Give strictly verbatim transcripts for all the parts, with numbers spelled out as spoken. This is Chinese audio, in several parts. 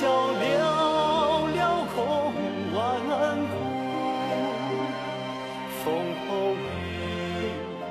笑寥寥空万古，烽火雨。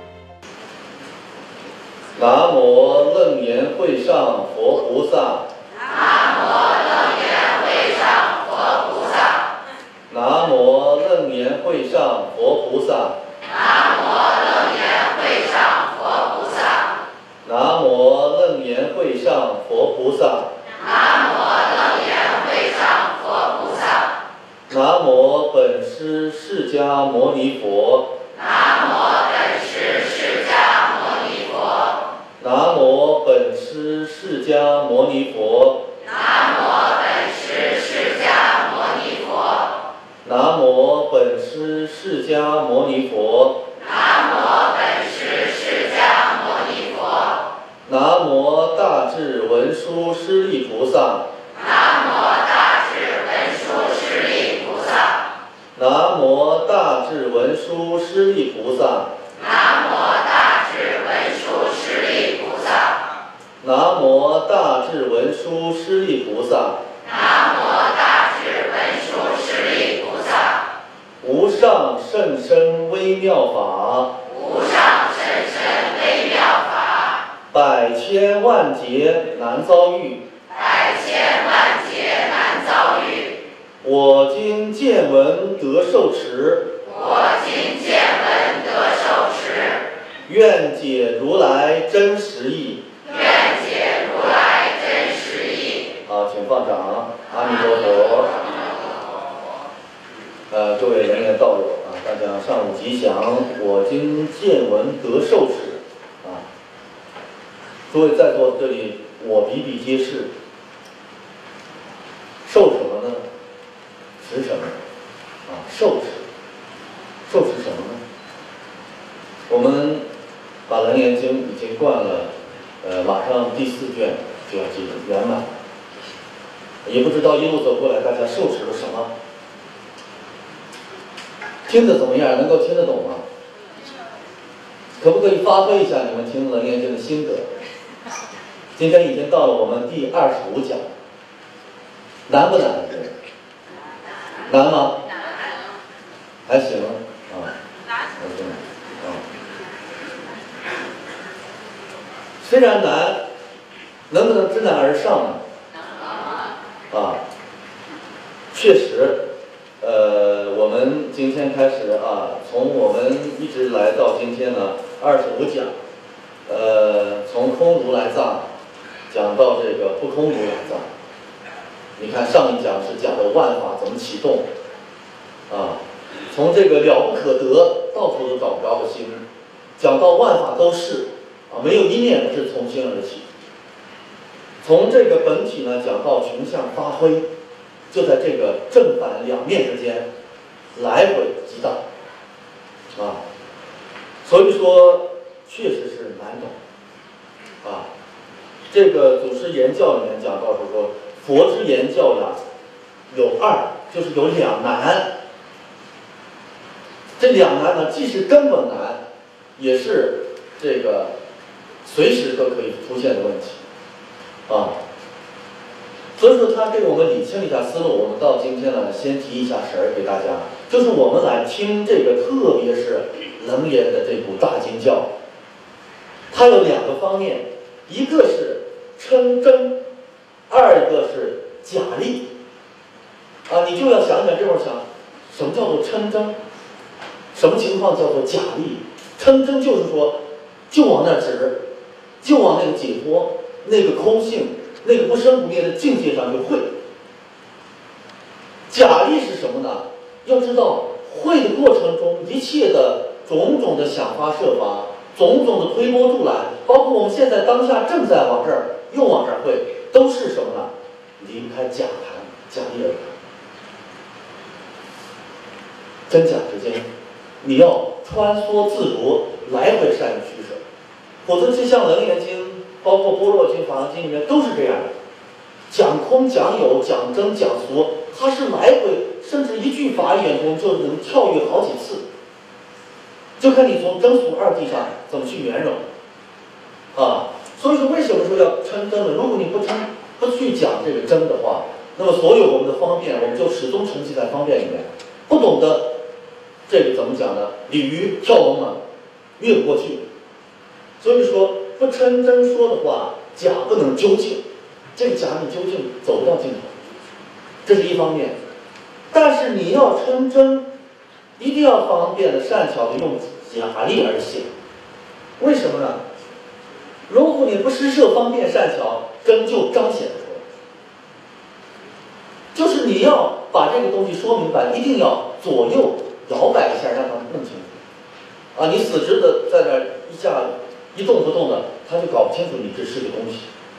南无楞严会上佛菩萨。 南无楞严会上佛菩萨。 南无楞严会上佛菩萨。 南无楞严会上佛菩萨。 南无楞严会上佛菩萨。 南无楞严会上佛菩萨。 南无本师释迦牟尼佛。 南无本师释迦牟尼佛。 南无本师释迦牟尼佛。 南无本师释迦牟尼佛。 南无本师释迦牟尼佛。 南无本师释迦牟尼佛。 南无大智文殊师利菩萨。 南无大智文殊师利菩萨。 南无大智文殊师利菩萨。 南无大智文殊师利菩萨。 南无大智文殊师利菩萨。 南无大智文殊师利菩萨。 无上甚深微妙法。 无上甚深微妙法。 百千万劫难遭遇。 百千万劫难遭遇。 我今见闻得受持。 我今见闻得受持。 愿解如来真实义。 愿解如来真实义。 好，请放掌。阿弥陀佛。呃，各位人员道友啊，大家上午吉祥。我今见闻得受持啊，诸位在座这里，我比比皆是。受什么呢？持什么？啊，受持。受持什么呢？我们把《楞严经》已经灌了，呃，马上第四卷就要进入圆满。也不知道一路走过来，大家受持了什么？听得怎么样？能够听得懂吗？可不可以发挥一下你们听《楞严经》的心得？今天已经到了我们第二十五讲，难不难？难吗？还行啊。还行啊。虽然难，能不能知难而上呢？啊，确实。呃，我们今天开始啊，从我们一直来到今天呢，二十五讲，呃，从空如来藏讲到这个不空如来藏。你看上一讲是讲的万法怎么启动，啊，从这个了不可得，到处都找不着个心，讲到万法都是啊，没有一念不是从心而起。从这个本体呢讲到穷相发挥。就在这个正反两面之间来回激荡啊，所以说确实是难懂啊。这个祖师言教里面讲到是说，佛之言教呀有二，就是有两难。这两难呢，既是根本难，也是这个随时都可以出现的问题啊。所以说他给我们理清了一下思路，我们到今天呢，先提一下神儿给大家，就是我们来听这个，特别是楞严的这部大经教，它有两个方面，一个是称真，二一个是假立。啊，你就要想想这会儿想，什么叫做称真？什么情况叫做假立？称真就是说，就往那指，就往那个解脱，那个空性。那个不生不灭的境界上就会。假立是什么呢？要知道会的过程中，一切的种种的想法设法，种种的推波助澜，包括我们现在当下正在往这儿又往这儿会，都是什么呢？离不开假谈假立而谈。真假之间，你要穿梭自如，来回善于取舍，否则就像《楞严经》。包括《般若经》《法华经》里面都是这样的，讲空、讲有、讲真、讲俗，它是来回，甚至一句法眼中就能跳跃好几次，就看你从真俗二谛上怎么去圆融啊。所以说，为什么说要称真呢？如果你不称不去讲这个真的话， 那么所有我们的方便，我们就始终沉浸在方便里面，不懂得这个怎么讲呢？鲤鱼跳龙门，越不过去。所以说，不称真说的话，假不能究竟，这个假你究竟走不到尽头，这是一方面。但是你要称真，一定要方便的、善巧的用假力而行。为什么呢？如果你不施设方便善巧，真就彰显出来。就是你要把这个东西说明白，一定要左右摇摆一下，让他弄清楚。啊，你死直的在那一下一动不动的，他就搞不清楚你这是个东西。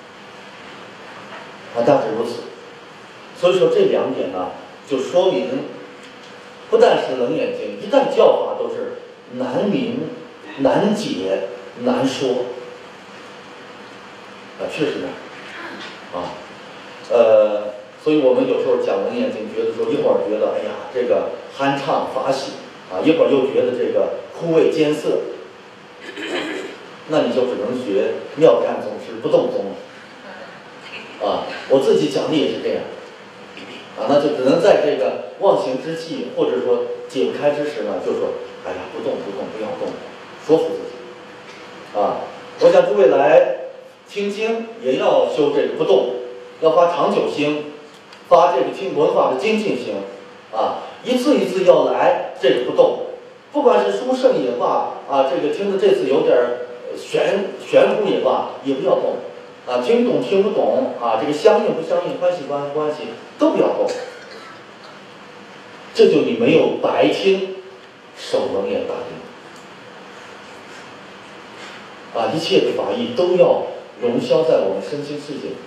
啊，大致如此。所以说这两点呢，就说明不但是《楞严经》，一旦教法都是难明、难解、难说。啊，确实呢。啊，呃，所以我们有时候讲《楞严经》，觉得说一会儿觉得哎呀这个酣畅法喜啊，一会儿又觉得这个枯萎艰涩，啊，那你就只能学妙干宗师不动宗了。啊，我自己讲的也是这样。啊，那就只能在这个忘形之际，或者说解不开之时呢，就说哎呀不动不动不要动，说服自己。啊，我想诸位来听经也要修这个不动，要发长久心，发这个听文法的精进心。啊，一次一次要来这个不动，不管是殊胜也罢，啊，这个听的这次有点玄玄乎也罢，也不要动。啊，听懂听不懂啊，这个相应不相应，关系关关系都不要动。这就你没有白听守楞严大定。啊，一切的法义都要融消在我们身心世界。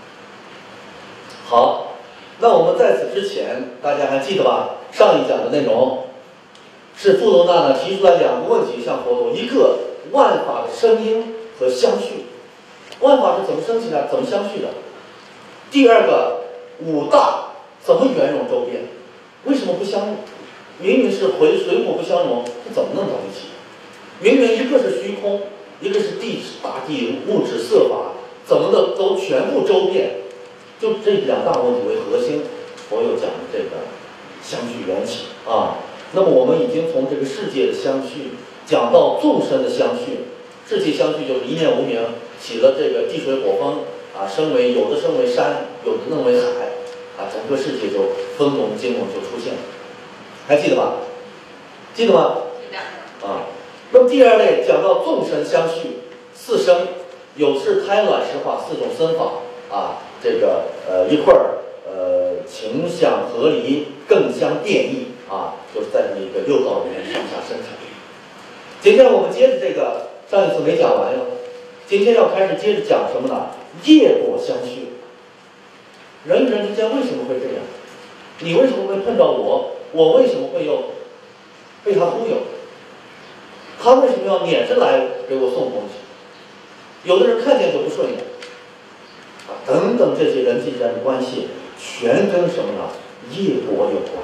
好，那我们在此之前，大家还记得吧？上一讲的内容是富罗那呢提出来两个问题向佛陀，一个万法的声音和相续。万法是怎么升起来，怎么相续的？第二个，五大怎么圆融周遍？为什么不相？明明是回水火不相容，它怎么弄到一起？明明一个是虚空，一个是地大地物质色法，怎么的都全部周遍？就这两大问题为核心，佛有讲这个相续缘起啊。那么我们已经从这个世界的相续讲到众生的相续，世界相续就是一念无明。起了这个地水火风啊，升为有的升为山，有的弄为海，啊，整个世界就丰隆金融就出现了，还记得吧？记得吗？记得。啊，那么第二类讲到众生相续，四生，有是胎卵石化四种生法啊，这个呃一块儿呃情相合离，更相变异啊，就是在那个六道里面上下生产。今天我们接着这个上一次没讲完呀。今天要开始接着讲什么呢？业果相续。人与人之间为什么会这样？你为什么会碰到我？我为什么会又被他忽悠？他为什么要撵着来给我送东西？有的人看见就不顺眼，啊，等等这些人际间的关系，全跟什么呢？业果有关。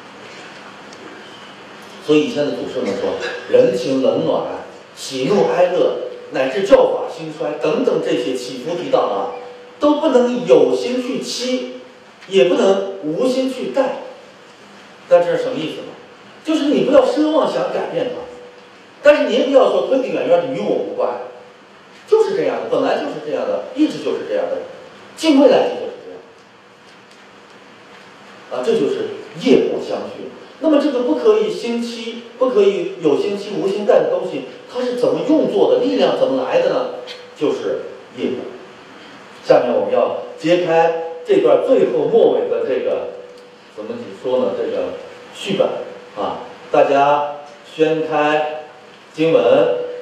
所以以前的祖师们说，人情冷暖、喜怒哀乐。乃至教法兴衰等等这些起伏提到啊，都不能有心去欺，也不能无心去待。但这是什么意思呢？就是你不要奢望想改变它，但是你也不要说推得远远的与我无关，就是这样的，本来就是这样的，一直就是这样的，进未来体就是这样。啊，这就是业果相续。那么这个不可以心欺，不可以有心欺无心待的东西，它是怎么运作的？力量怎么来的呢？就是业果。下面我们要揭开这段最后末尾的这个怎么说呢？这个续本啊，大家宣开经文，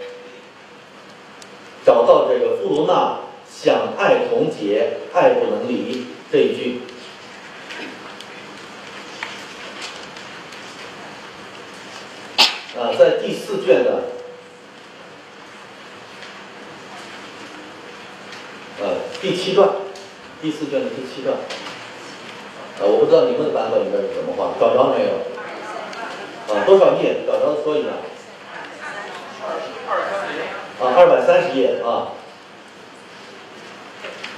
找到这个富罗那想爱同结，爱不能离这一句。啊，在第四卷的，呃，第七段，第四卷的第七段，啊，我不知道你们的版本里面是怎么画，找着没有？啊，多少页？找着说一下。啊，二百三十页啊。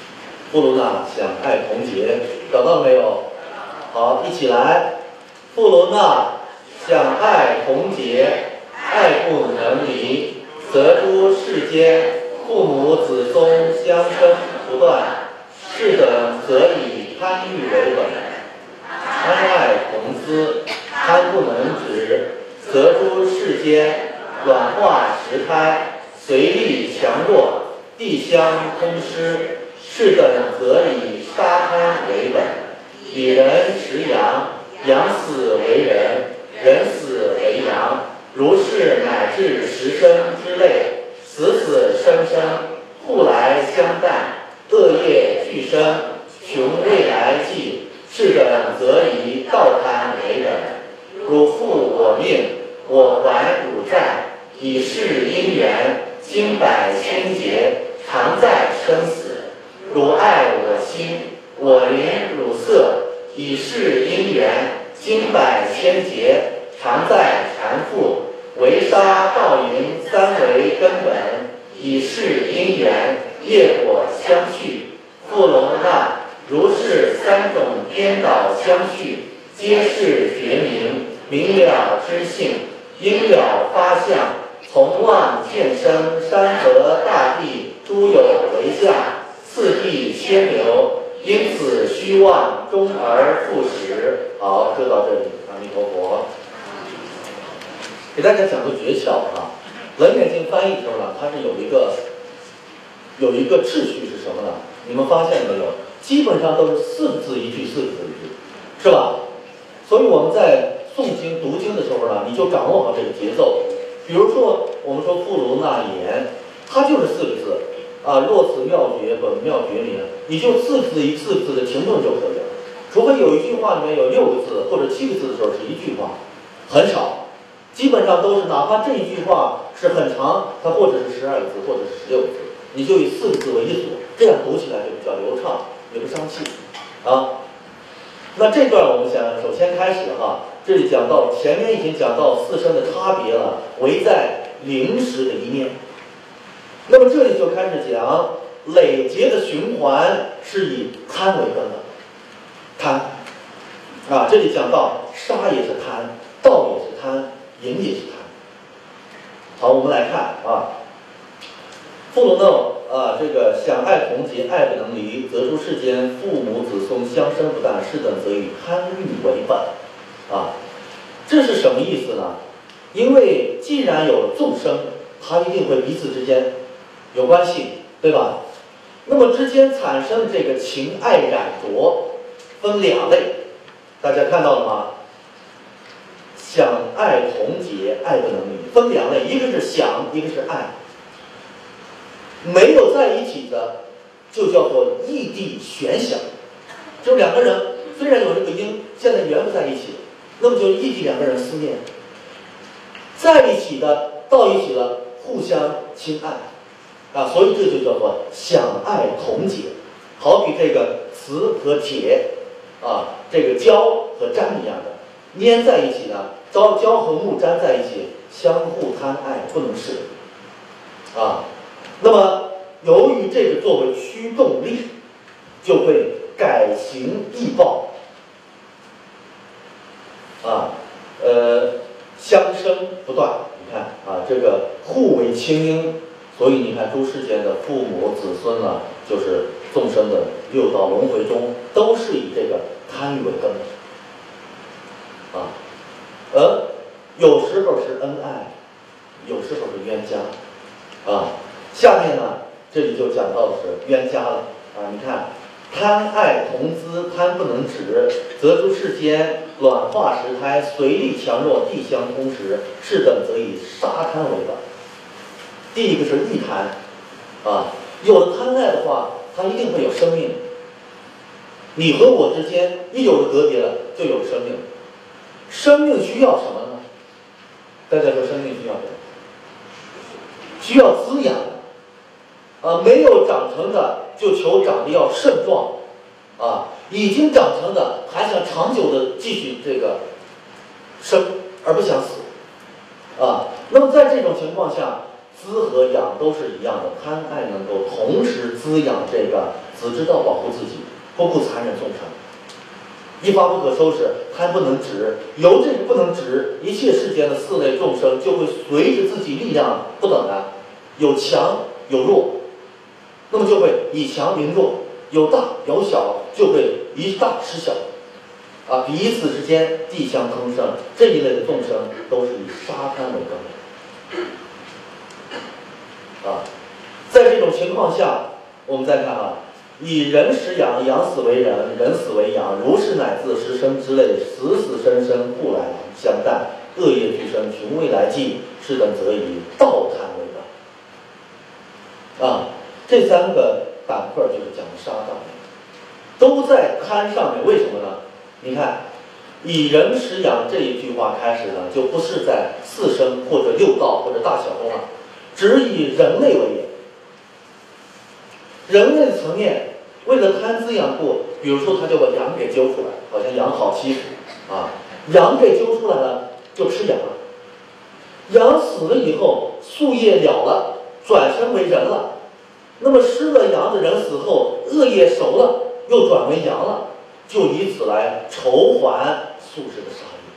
富卢娜想爱童洁，找到了没有？好，一起来。富卢娜想爱童洁，爱不能离，则诸世间父母子孙相生不断，是等则以贪欲为本。贪爱童资，贪不能止，则诸世间卵化石胎，随力强弱，地相通失，是等则以杀贪为本。以人食羊，羊死为人，人死为羊，如是乃至十生之类，死死生生，互来相待，恶业俱生，穷未来际，是等则以道贪为本。汝负我命，我还汝债，以是因缘，经百千劫，常在生死。汝爱我心，我怜汝色，以是因缘，经百千劫，常在缠缚。为杀盗淫三为根本，以是因缘，业果相续。富罗那，如是三种颠倒相续，皆是觉明，明了知性，因了发相，从望见生，山河大地诸有为相，次第牵流，因此虚妄，终而复始。好，就到这里，阿弥陀佛。给大家讲个诀窍啊，《楞严经》翻译的时候呢，它是有一个有一个秩序是什么呢？你们发现没有？基本上都是四个字一句，四个字一句，是吧？所以我们在诵经、读经的时候呢，你就掌握好这个节奏。比如说，我们说富卢那言，它就是四个字啊，若此妙觉，本妙觉明，你就四个字一四个字的停顿就可以了。除非有一句话里面有六个字或者七个字的时候是一句话，很少。基本上都是，哪怕这一句话是很长，它或者是十二个字，或者是十六个字，你就以四个字为一组，这样读起来就比较流畅，也不伤气啊。那这段我们想首先开始哈，这里讲到前面已经讲到四声的差别了，唯在灵识的一面。那么这里就开始讲累劫的循环是以贪为根的，贪啊，这里讲到杀也是贪，盗也是贪，淫也是贪。好，我们来看啊，富卢那啊，这个想爱童洁，爱不能离，则诸世间父母子孙相生不淡，是等则以贪欲为本。啊，这是什么意思呢？因为既然有了众生，它一定会彼此之间有关系，对吧？那么之间产生这个情爱染着，分两类，大家看到了吗？想爱童洁，爱不能离，分两类，一个是想，一个是爱。没有在一起的，就叫做异地悬想，就两个人虽然有这个因，现在缘不在一起，那么就异地两个人思念。在一起的到一起了，互相亲爱啊，所以这就叫做想爱童洁。好比这个磁和铁啊，这个胶和粘一样的，粘在一起的，胶胶和木粘在一起，相互贪爱，不能舍啊。那么由于这个作为驱动力，就会改形易爆啊，呃，相生不断。你看啊，这个互为亲因，所以你看诸世间的父母子孙呢，就是众生的六道轮回中，都是以这个贪欲为根的啊。而有时候是恩爱，有时候是冤家啊。下面呢，这里就讲到的是冤家了啊！你看，贪爱童资，贪不能止，则诸世间卵化石胎，随力强弱，地相通时，是等则以杀贪为本。第一个是欲贪啊，有了贪爱的话，它一定会有生命。你和我之间一有了隔别了，就有生命。生命需要什么呢？大家说生命需要什么？需要滋养。啊，没有长成的就求长得要盛壮，啊，已经长成的还想长久的继续这个生，而不想死，啊，那么在这种情况下，滋和养都是一样的，贪爱能够同时滋养这个只知道保护自己，不顾残忍众生，一发不可收拾，还不能止。由这个不能止，一切世间的四类众生就会随着自己力量不等的，有强有弱，那么就会以强凌弱，有大有小，就会以大失小，啊，彼此之间地相通生。这一类的众生都是以沙滩为根本，啊，在这种情况下，我们再看啊，以人食养，养死为人，人死为养，如是乃自十生之类，死死生生，互来相待，恶业俱生，穷未来际，是等则以道贪为本。啊，这三个板块就是讲杀道，都在贪上面。为什么呢？你看，以人食养这一句话开始呢，就不是在四生或者六道或者大小中了，只以人类为也。人类层面，为了贪滋养过，比如说他就把羊给揪出来，好像羊好欺负啊，羊给揪出来了就吃羊了。羊死了以后，夙业了了，转生为人了。那么失了羊的人死后，恶业熟了，又转为羊了，就以此来酬还宿世的杀业。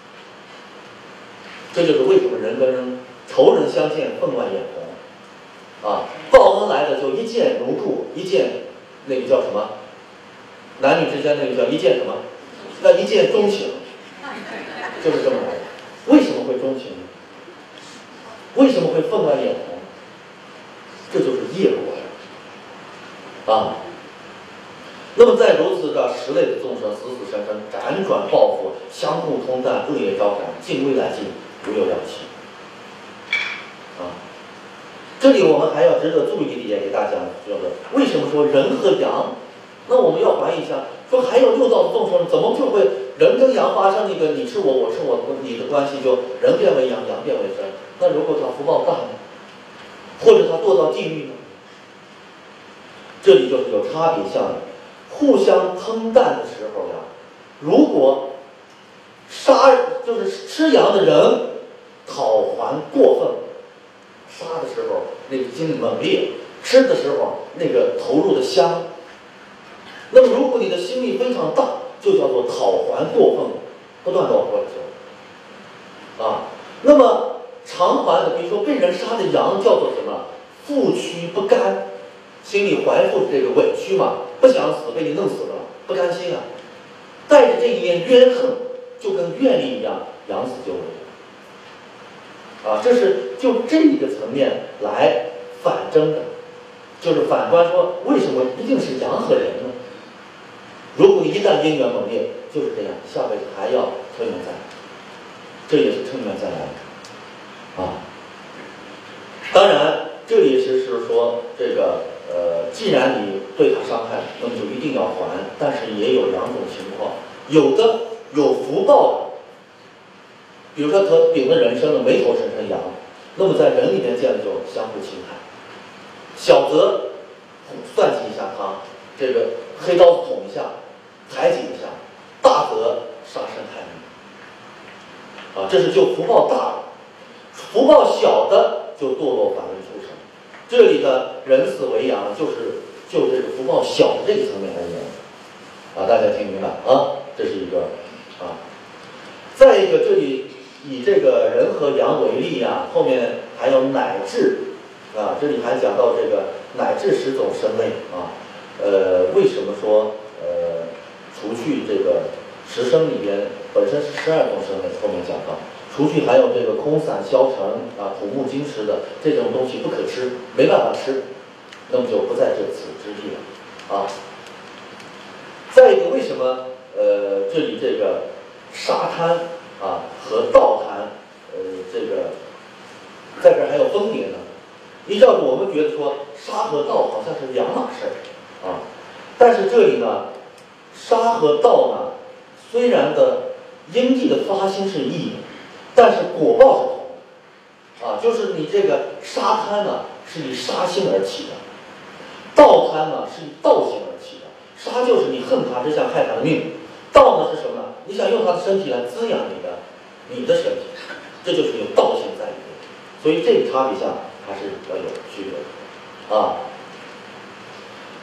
这就是为什么人跟人仇人相见，分外眼红啊！报恩来的就一见如故，一见那个叫什么？男女之间那个叫一见什么？那一见钟情，就是这么来的。为什么会钟情呢？为什么会分外眼红？这就是业果啊！那么在如此的十类的众生，死死生生，辗转报复，相互通淡，恶业招感，尽未来尽，无有了期。啊，这里我们还要值得注意的一点给大家说的，为什么说人和羊？那我们要怀疑一下，说还有六道的众生，怎么就会人跟羊发生一个你吃我，我吃我，你的关系就人变为羊，羊变为人？那如果他福报大呢？或者他堕到地狱呢？这里就是有差别相的。互相吞啖的时候呀，如果杀就是吃羊的人讨还过分，杀的时候那个劲猛烈，吃的时候那个投入的香。那么如果你的心力非常大，就叫做讨还过分，不断倒过来就啊。那么偿还的，比如说被人杀的羊叫做什么？负屈不甘，心里怀负这个委屈嘛，不想死，被你弄死了，不甘心啊，带着这一念冤恨，就跟愿力一样，养死就为啊，这是就这个层面来反争的，就是反观说，为什么一定是羊和人呢？如果你一旦因缘猛烈，就是这样，下辈子还要吞元再来，这也是吞元再来啊。当然，这也是是说这个。呃，既然你对他伤害，那么就一定要还。但是也有两种情况，有的有福报的，比如说他顶了人身了，没头生成羊，那么在人里面见了就相互侵害。小则算计一下他，这个黑刀子捅一下，排挤一下；大则杀身害命。啊，这是就福报大的，福报小的就堕落法轮出生。这里的人死为羊，就是就这个福报小的这个层面而言，啊，大家听明白啊？这是一个啊。再一个，这里以这个人和羊为例啊，后面还有乃至啊，这里还讲到这个乃至十种生类啊。呃，为什么说呃，除去这个十生里边本身是十二种生类，后面讲到。除去还有这个空散消沉啊、土木金石的这种东西不可吃，没办法吃，那么就不在这此之地了啊。再一个，为什么呃这里这个沙滩啊和道滩呃这个在这儿还有分别呢？依照我们觉得说沙和道好像是两码事儿啊，但是这里呢，沙和道呢虽然的因地的发心是异的。但是果报是同啊，就是你这个沙滩呢是以沙心而起的，道滩呢是以道心而起的。沙就是你恨他，只想害他的命；道呢是什么呢？你想用他的身体来滋养你的你的身体，这就是有道性在里面。所以这个差别下还是要有区别的啊。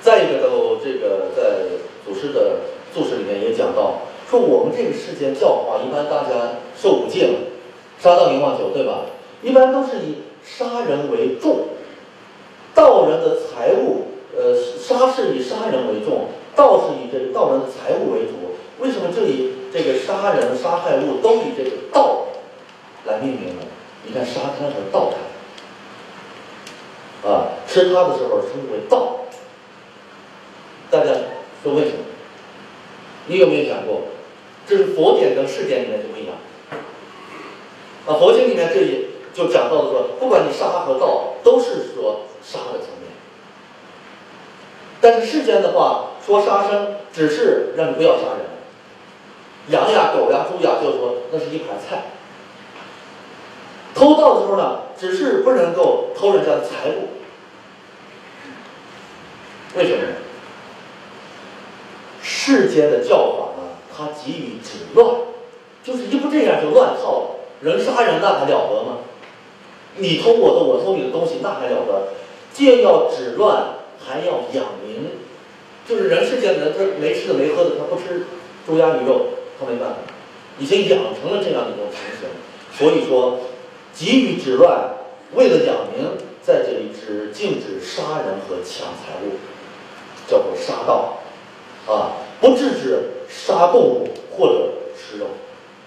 再一个都这个在祖师的注释里面也讲到，说我们这个世间教化，一般大家受五戒嘛，杀盗淫妄酒，对吧？一般都是以杀人为重，盗人的财物，呃，杀是以杀人为重，盗是以这个盗人的财物为主。为什么这里这个杀人杀害物都以这个盗来命名呢？你看沙滩和盗滩，啊，吃它的时候称为盗。大家说为什么？你有没有想过？这是佛典跟释典里面就不一样。啊，佛经里面这里就讲到了说，不管你杀和盗，都是说杀的层面。但是世间的话，说杀生，只是让你不要杀人。羊呀、狗呀、猪呀，就说那是一盘菜。偷盗的时候呢，只是不能够偷人家的财物。为什么呢？世间的教法呢，它急于止乱，就是一不这样就乱套了。人杀人那还了得吗？你偷我的，我偷你的东西，那还了得？既要止乱，还要养民。就是人世间的人，他没吃的没喝的，他不吃猪鸭鱼肉，他没办法，已经养成了这样的一种情形。所以说，急于止乱，为了养民，在这里只禁止杀人和抢财物，叫做杀盗，啊，不制止杀动物或者吃肉。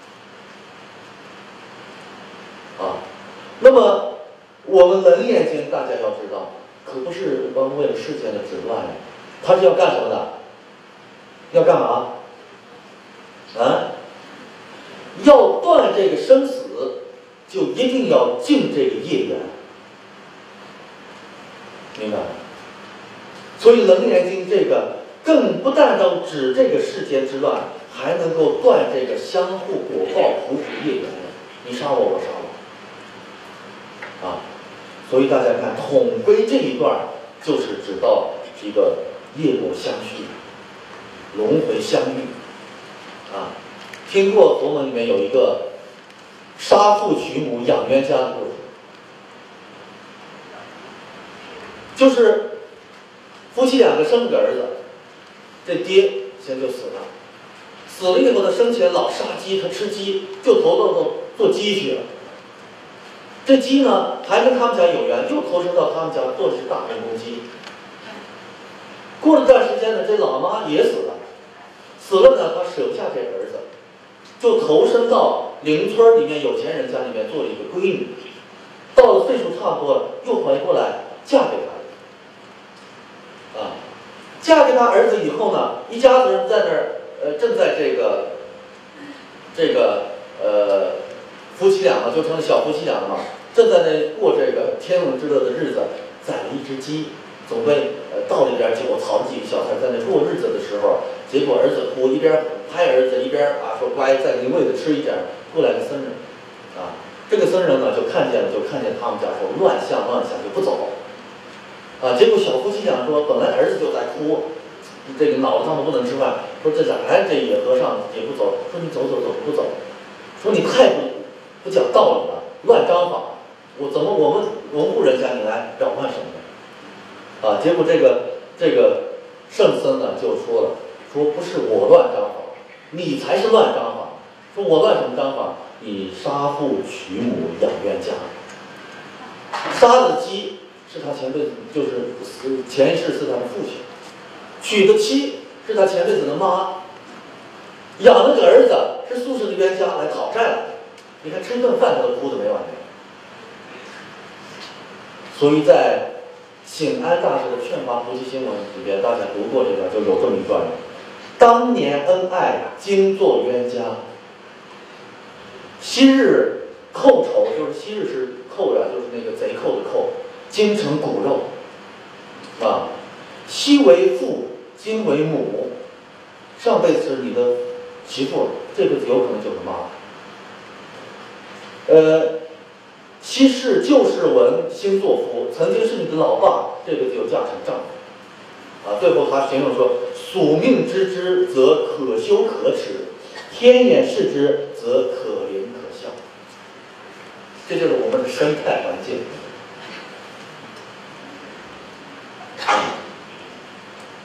啊，那么我们《楞严经》大家要知道，可不是光为了世间的止乱呀，它是要干什么的？要干嘛？啊，要断这个生死，就一定要净这个业缘，明白吗？所以《楞严经》这个更不但能止这个世间之乱，还能够断这个相互果报、苦苦业缘。你杀我，我杀我。啊，所以大家看统归这一段，就是指到一个业果相续、轮回相遇。啊，听过佛门里面有一个杀父娶母养冤家的故事，就是夫妻两个生了个儿子，这爹先就死了，死了以后他生前老杀鸡，他吃鸡就投到做做鸡去了。这鸡呢，还跟他们家有缘，又投生到他们家做的是大人公鸡。过了段时间呢，这老妈也死了，死了呢，他舍不下这儿子，就投身到邻村里面有钱人家里面做了一个闺女。到了岁数差不多了，又回过来嫁给他。啊，嫁给他儿子以后呢，一家子人在那儿，呃，正在这个这个呃夫妻俩嘛，就成了小夫妻俩了嘛。正在那过这个天伦之乐的日子，宰了一只鸡，总归呃倒了一点酒，炒了几个小菜，在那过日子的时候，结果儿子哭，一边拍儿子一边啊说乖，再给你喂的吃一点。过来个僧人，啊，这个僧人呢就看见了，就看见他们家说乱象乱象，就不走，啊，结果小夫妻俩说本来儿子就在哭，这个恼得他们不能吃饭，说这咋来这野和尚也不走，说你走走走不走，说你太不不讲道理了，乱章法。我怎么我们文户人家你来扰乱什么呢？啊，结果这个这个圣僧呢就说了，说不是我乱章法，你才是乱章法。说我乱什么章法？你杀父娶母养冤家。杀的鸡是他前辈子，就是前一世是他的父亲；娶的妻是他前辈子的妈；养了个儿子是宿世的冤家来讨债了。你看吃顿饭他都哭得没完没了。所以在醒安大师的《劝发菩提心文》里边，大家读过这个，就有这么一段：当年恩爱，今作冤家。昔日寇仇，就是昔日是寇呀，就是那个贼寇的寇，今成骨肉。啊，昔为父，今为母。上辈子是你的媳妇，这辈子有可能就是妈。呃。昔世旧世闻新作夫，曾经是你的老爸，这个就嫁成丈夫。啊，最后他形容说：宿命知之，则可羞可耻；天眼视之，则可怜可笑。这就是我们的生态环境。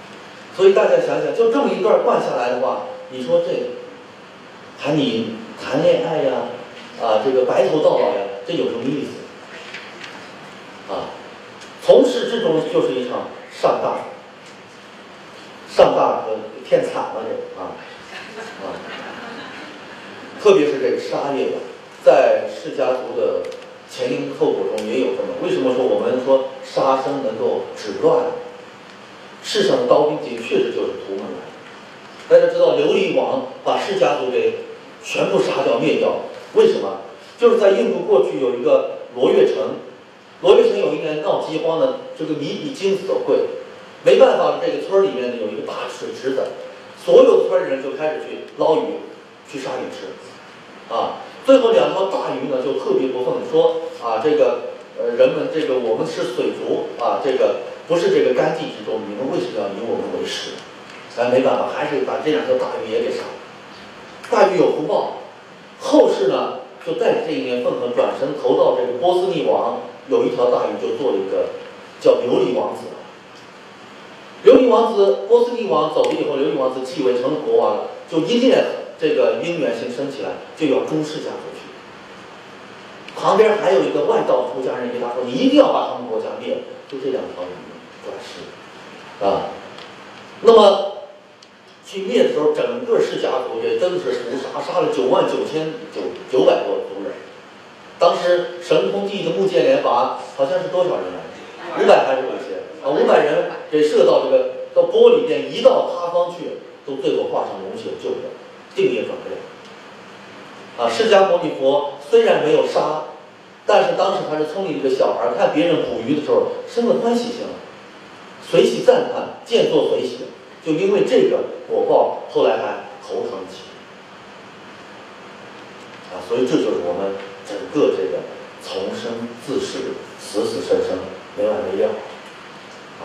所以大家想想，就这么一段贯下来的话，你说这还你谈恋爱呀，啊，这个白头到老呀，这有什么意思？啊，从始至终就是一场上当，上当和骗惨了这啊啊！特别是这个杀业呀，在释迦族的前因后果中也有这么。为什么说我们说杀生能够止乱？世上的刀兵劫确实就是图们来的。大家知道琉璃王把释迦族给全部杀掉灭掉，为什么？就是在印度过去有一个罗越城，罗越城有一年闹饥荒呢，这个米比金子都贵，没办法，这个村里面有一个大水池子，所有村人就开始去捞鱼，去杀鱼吃，啊，最后两条大鱼呢就特别不忿，说啊这个呃人们这个我们是水族啊，这个不是这个干地之中，你们为什么要以我们为食？咱没办法，还是把这两条大鱼也给杀了。大鱼有福报，后世呢就带着这一念愤恨转身投到这个波斯匿王，有一条大鱼就做了一个叫琉璃王子。琉璃王子，波斯匿王走了以后，琉璃王子继位成了国王了，就一念这个因缘心生起来，就要诛释迦族去。旁边还有一个外道出家人给他说：“你一定要把他们国家灭了。”就这两条鱼转世啊。那么去灭的时候，整个释迦族也真的是屠杀，杀了九万九千九九百多族人。当时神通帝的木犍连把好像是多少人来着？五百还是五千？啊，五百人给射到这个到玻璃边，一到他方去，都最后化成龙血救了，定也转不了。啊，释迦牟尼佛虽然没有杀，但是当时他是聪明一个小孩，看别人捕鱼的时候生了欢喜心了，随喜赞叹，见作随喜，就因为这个果报，后来还头疼起。啊，所以这就是我们整个这个从生自死，死死生生，没完没了。啊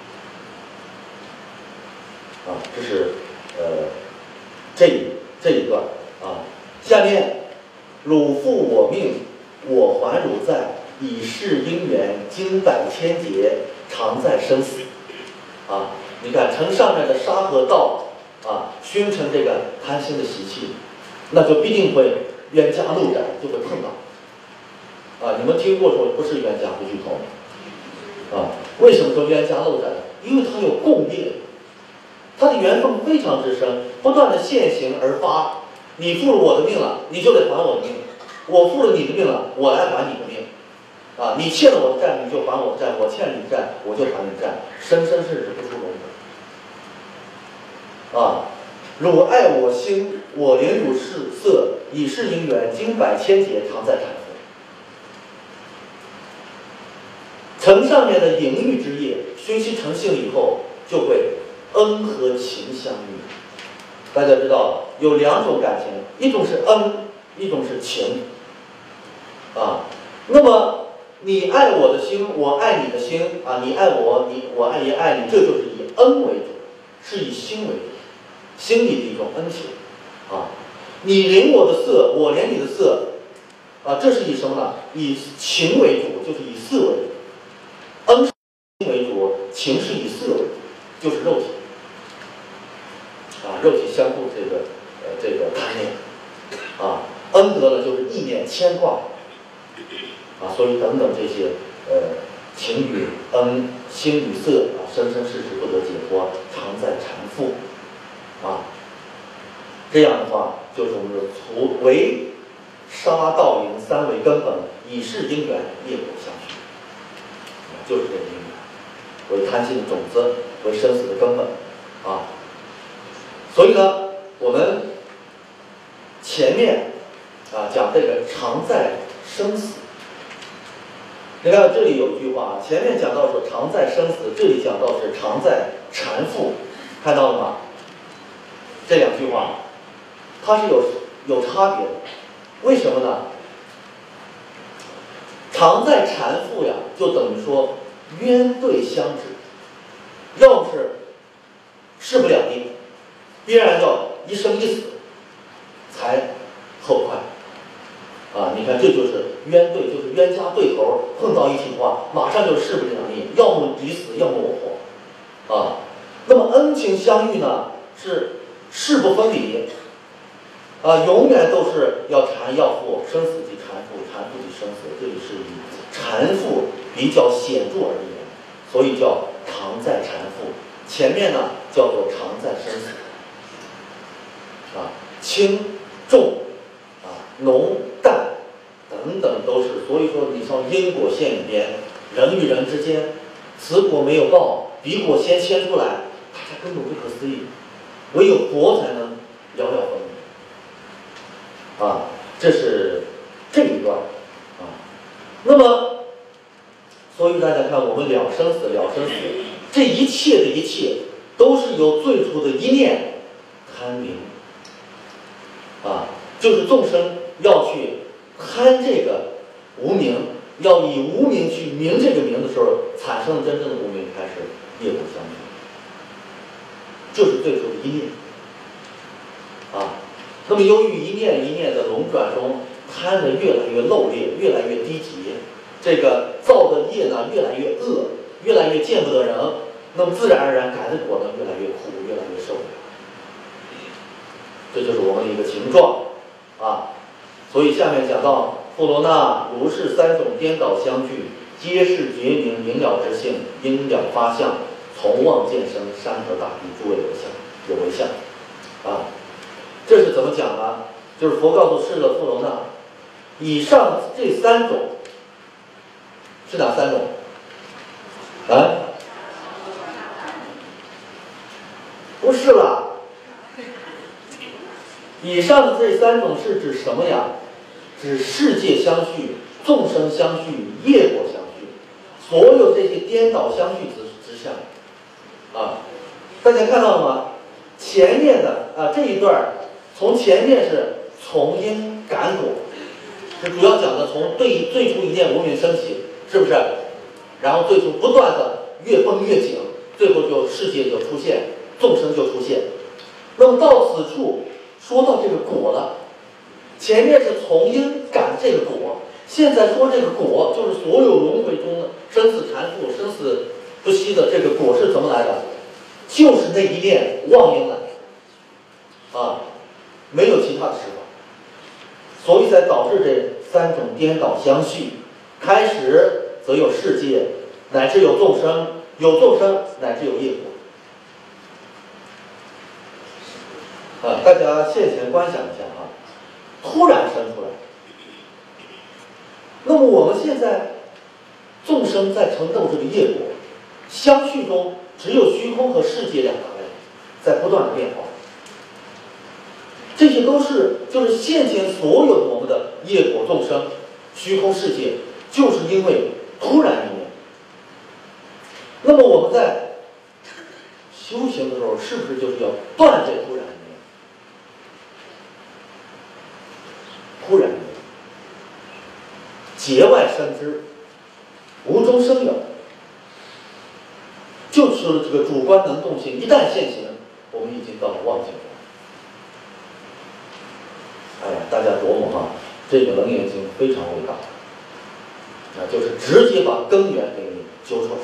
啊，这是呃这一这一段啊。下面，汝负我命，我还汝在，以是因缘，经百千劫，常在生死。啊，你看承上面的杀和盗啊，熏成这个贪心的习气，那就必定会冤家路窄，就会碰到。啊，你们听过说不是冤家不聚头啊？为什么说冤家路窄？因为它有共业，它的缘分非常之深，不断的现行而发。你负了我的命了，你就得还我的命；我负了你的命了，我来还你的命。啊，你欠了我的债，你就还我的债；我欠了你的债，我就还你的债，生生世世不出轮回。啊，汝爱我心，我怜汝视色，以是因缘，经百千劫，常在缠缚。承上面的淫欲之业，熏习成性以后，就会恩和情相遇。大家知道有两种感情，一种是恩，一种是情。啊，那么你爱我的心，我爱你的心啊，你爱我，你我爱也爱你，这就是以恩为主，是以心为主，心里的一种恩情。啊，你怜我的色，我怜你的色，啊，这是以什么呢？以情为主，就是以色为主。恩是以心为主，情是以色为主，就是肉体。啊，肉体相互这个呃这个贪恋，啊，恩德呢就是意念牵挂，啊，所以等等这些呃情与恩、心与色啊，生生世世不得解脱，常在缠缚，啊，这样的话就是我们的除为杀盗淫三为根本，以是因缘业果相续，就是这个因缘，为贪心的种子，为生死的根本，啊。所以呢，我们前面啊讲这个常在生死。你看这里有一句话，前面讲到说常在生死，这里讲到是常在缠缚，看到了吗？这两句话，它是有有差别的。为什么呢？常在缠缚呀，就等于说冤对相指，要么是势不两立。必然要一生一死才后快啊！你看，这就是冤对，就是冤家对头碰到一起的话，马上就势不两立，要么你死，要么我活啊！ 那么恩情相遇呢，是势不分离，啊，永远都是要缠要缚，生死即缠缚，缠缚即生死。这里是以缠缚比较显著而言，所以叫常在缠缚。前面呢叫做常在生死。啊，轻重啊，浓淡等等都是。所以说，你从因果线里边，人与人之间，此果没有报，彼果先牵出来，大家根本不可思议，唯有佛才能遥遥分明。啊，这是这一段啊。那么，所以大家看，我们了生死，了生死，这一切的一切，都是由最初的一念贪名。啊，就是众生要去贪这个无名，要以无名去名这个名的时候，产生真正的无名，开始业果相续，就是最初的一念。啊，那么由于一念一念的轮转中，贪的越来越漏劣，越来越低级，这个造的业呢越来越恶，越来越见不得人，那么自然而然改的果呢越来越苦，越来越受不了。这就是我们的一个情状啊。所以下面讲到富罗那如是三种颠倒相聚，皆是觉明明了之性，因了发相，从妄见生，山河大地诸为有相，有为相啊。这是怎么讲呢？就是佛告诉世的富罗那，以上这三种是哪三种？啊？不是啦。以上的这三种是指什么呀？指世界相续、众生相续、业果相续，所有这些颠倒相续之之相啊，大家看到了吗？前面的啊这一段，从前面是从因感果，是主要讲的从最最初一念无明升起，是不是？然后最初不断的越绷越紧，最后就世界就出现，众生就出现。那么到此处。说到这个果了，前面是从因感这个果，现在说这个果就是所有轮回中的生死缠缚、生死不息的这个果是怎么来的？就是那一念妄因来的啊，没有其他的释法，所以才导致这三种颠倒相续。开始则有世界，乃至有众生，有众生乃至有业果。啊，大家现前观想一下啊，突然生出来。那么我们现在众生在承受这个业果，相续中只有虚空和世界两个类，在不断的变化。这些都是就是现前所有的我们的业果众生、虚空世界，就是因为突然一念。那么我们在修行的时候，是不是就是要断这突然？忽然节外生枝，无中生有，就是这个主观能动性一旦现行，我们已经到了妄境中。哎呀，大家琢磨哈，这个楞严经非常伟大啊，就是直接把根源给你揪出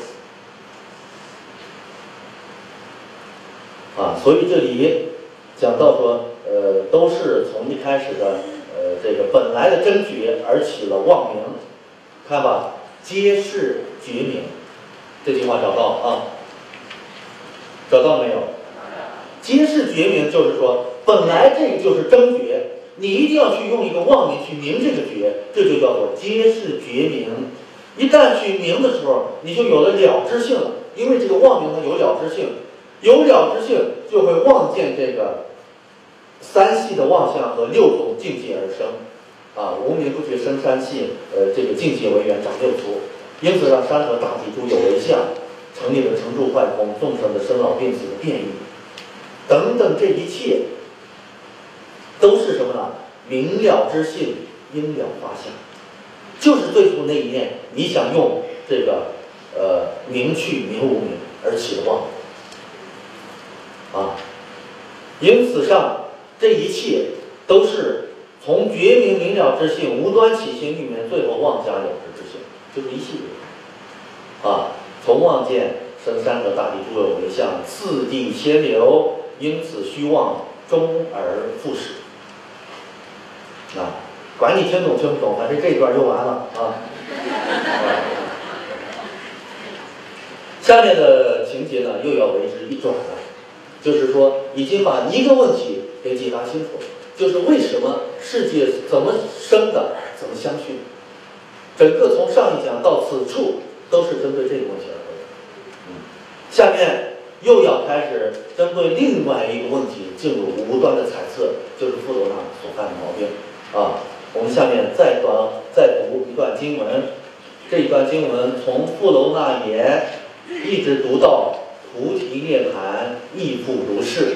来啊。所以这里讲到说，呃，都是从一开始的。呃，这个本来的真觉而起了妄名，看吧，皆是觉名。这句话找到啊？找到没有？皆是觉名，就是说，本来这个就是真觉，你一定要去用一个妄名去名这个觉，这就叫做皆是觉名。一旦去名的时候，你就有了了知性了，因为这个妄名它有了知性，有了知性就会望见这个。三系的妄相和六种境界而生，啊，无名不觉生三系，呃，这个境界为缘长六出，因此让山河大地诸有为相，成立了成住坏空、众生的生老病死的变异，等等，这一切都是什么呢？明了之性，因了发相，就是最初那一念，你想用这个呃名去名无名而起的妄，啊，因此上。这一切都是从觉明明了之性，无端起心欲眠，最后妄加了之之性，就是一系列啊，从妄见生山河大地诸有为相，次第牵流，因此虚妄，终而复始。啊，管你听懂听不懂，反正这一段就完了啊。下面的情节呢，又要为之一转了，就是说已经把一个问题给解答清楚，就是为什么世界怎么生的，怎么相续。整个从上一讲到此处都是针对这个问题而说的。嗯，下面又要开始针对另外一个问题进入无端的猜测，就是富罗那所犯的毛病啊。我们下面再短再读一段经文，这一段经文从富罗那言一直读到菩提涅盘，亦复如是。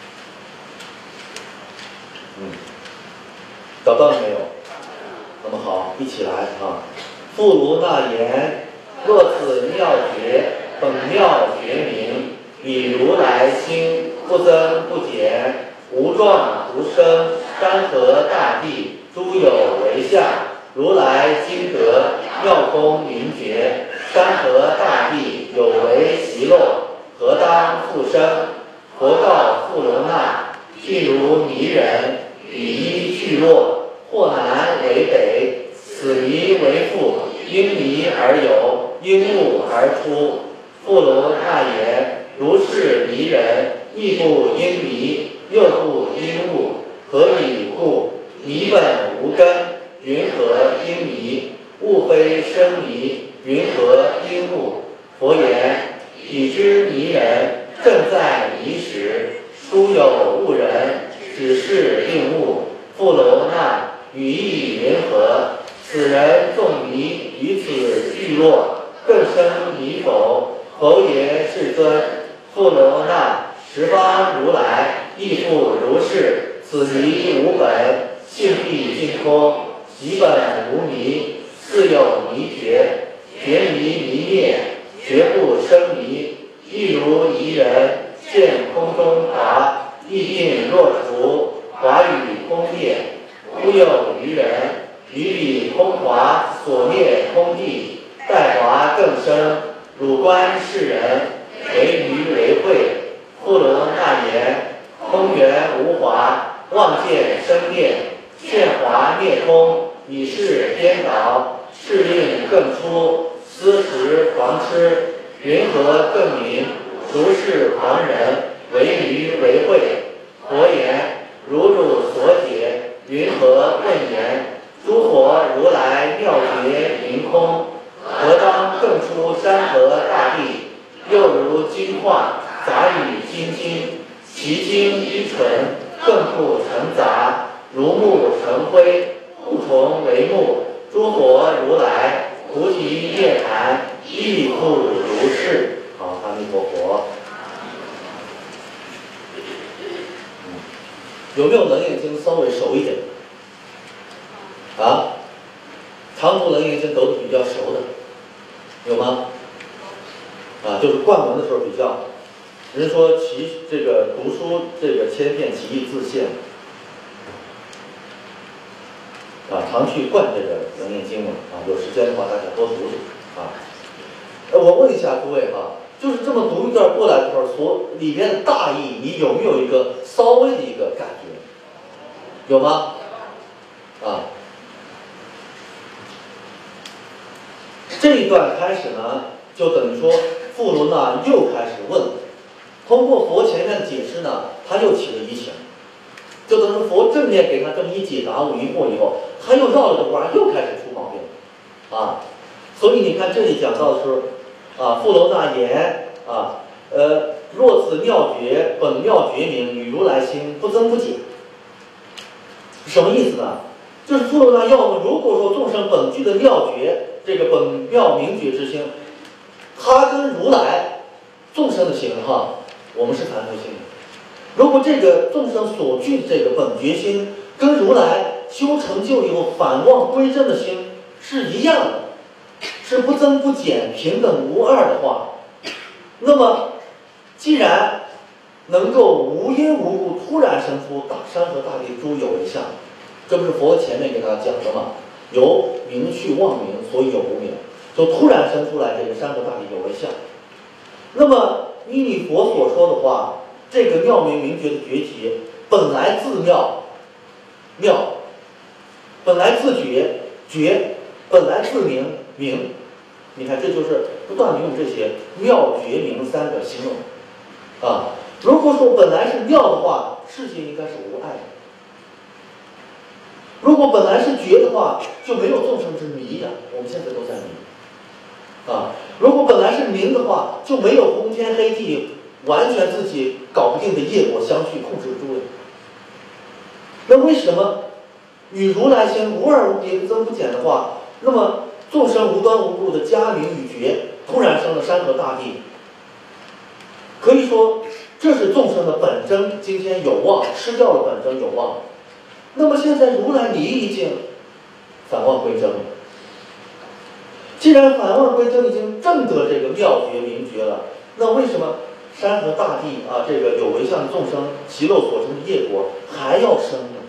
嗯，找到了没有？那么好，一起来啊！富罗那言：若此妙觉，本妙觉明，以如来心，不增不减，无状无生，山河大地，诸有为相。如来今得妙空明觉，山河大地有为习漏，何当复生？佛告富罗那：譬如泥人，以衣聚落，或南为北，此泥为复，因泥而有，因物而出。富罗那言：如是泥人，亦不因泥，又不因物，何以故？泥本无根，云何因泥？物非生泥，云何因物？佛言：已知泥人，正在泥时，殊有物人，只是令物。富罗那，语意云何？此人纵泥于此聚落，更生泥否？否也，世尊。富罗那，十方如来亦复如是。此泥无本，性必尽空，其本无泥，自有泥觉，觉泥泥灭，觉不生泥。亦如夷人见空中华，亦定若除，华与空灭。忽有愚人，于彼空华所灭空地，待华更生。汝观世人，为愚为慧。富罗那言：空源无华，望见生灭，现华灭空，以是颠倒，是令更出，思时狂痴，云何更明？如是狂人，为愚为慧。佛言：如汝所解，云何问言？诸佛如来妙觉明空，何当更出山河大地？又如金矿，杂与金金，其金依纯，更不成杂，如木成灰，互重为木。诸佛如来菩提涅盘，亦复如是。好，阿弥陀佛。嗯，有没有楞严经稍微熟一点？啊，长途楞严经读的比较熟的，有吗？啊，就是灌文的时候比较，人说其这个读书这个千遍，其义自现。啊，常去灌这个楞严经文啊，有时间的话大家多读读啊。呃，我问一下各位哈、啊，就是这么读一段过来的时候，所里面的大意，你有没有一个稍微的一个感觉？有吗？啊，这一段开始呢，就等于说富罗那又开始问，通过佛前面的解释呢，他又起了疑情。就等于佛正面给他这么一解答无疑惑以后，他又绕了个弯，又开始出毛病，啊，所以你看这里讲到的时候，啊，富罗那言啊，呃，若此妙觉，本妙觉明，与如来心，不增不减。什么意思呢？就是富罗那要么如果说众生本具的妙觉，这个本妙明觉之心，它跟如来众生的心哈，我们是凡夫心。如果这个众生所具这个本觉心跟如来修成就以后反望归真的心是一样的，是不增不减，平等无二的话，那么既然能够无因无故突然生出大山河大地诸有为相，这不是佛前面给大家讲的吗？由名去妄名，所以有无名，就突然生出来这个山河大地有为相。 那么依你佛所说的话，这个妙明明觉的觉题本来自妙，妙本来自觉，觉本来自明，明。你看，这就是不断的用这些妙觉明三个形容啊。如果说本来是妙的话，世界应该是无碍的；如果本来是觉的话，就没有众生之迷呀。我们现在都在迷啊。如果本来是明的话，就没有红天黑地，完全自己搞不定的业果相续，控制不住了。那为什么与如来心无二无别、增不减的话，那么众生无端无故的加名与觉，突然生了山河大地？可以说，这是众生的本真，今天有望失掉了本真有望。那么现在如来离已经返望归真了。既然返望归真已经证得这个妙觉明觉了，那为什么山河大地啊，这个有为相众生习漏所生的业果还要生呢？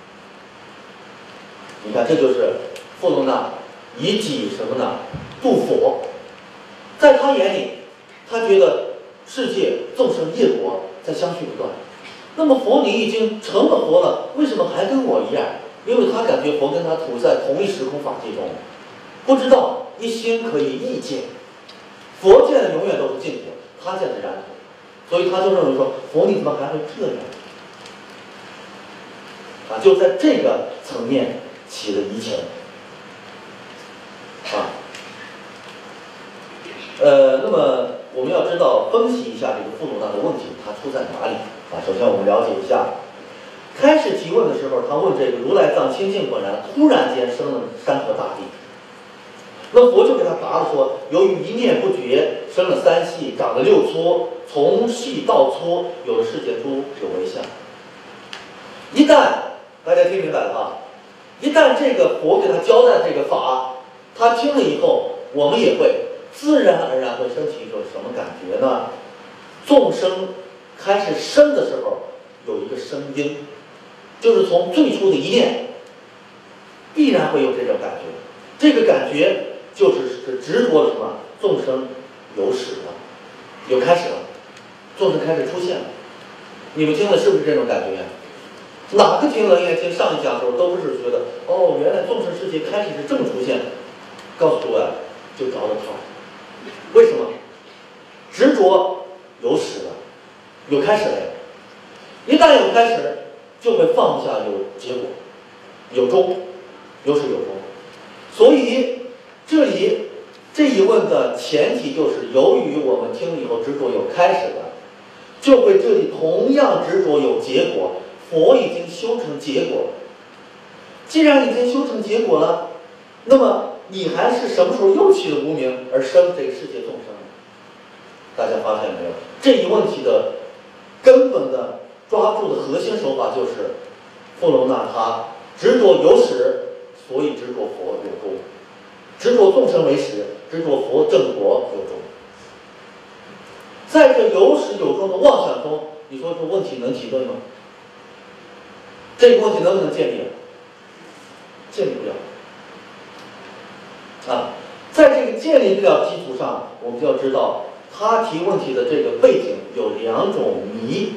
你看，这就是富罗那以己什么呢？度佛。在他眼里，他觉得世界众生业果在相续不断。那么佛你已经成了佛了，为什么还跟我一样？因为他感觉佛跟他处在同一时空法界中，不知道一心可以意见。佛见的永远都是净土，他见的染土，所以他就认为说，佛你怎么还会这样？啊，就在这个层面起了疑情。啊，呃，那么我们要知道分析一下这个富罗那的问题，它出在哪里啊？首先我们了解一下，开始提问的时候，他问这个如来藏清净本然，突然间生了山河大地。那佛就给他答了说，由于一念不绝，生了三细，长了六粗，从细到粗，有了世界诸有为相。一旦大家听明白了啊，一旦这个佛给他交代这个法，他听了以后，我们也会自然而然会升起一种什么感觉呢？众生开始生的时候，有一个声音，就是从最初的一念，必然会有这种感觉。这个感觉就是执着了什么？众生有始了，有开始了，众生开始出现了。你们听的是不是这种感觉？哪个听楞严经上一讲的时候，都是觉得哦，原来众生世界开始是这么出现的。告诉诸位，就着了套。为什么？执着有始了，有开始了呀。一旦有开始，就会放下有结果，有终，有始有终。所以这里这一问的前提就是，由于我们听了以后执着有开始了，就会这里同样执着有结果。佛已经修成结果了，既然已经修成结果了，那么你还是什么时候又起了无明而生这个世界众生？大家发现没有？这一问题的根本的抓住的核心手法就是富罗那他执着有始，所以执着佛有终；执着众生为始，执着佛正果有终。在这有始有终的妄想中，你说这问题能提对吗？这个问题能不能建立？建立不了。啊，在这个建立不了基础上，我们就要知道他提问题的这个背景有两种迷。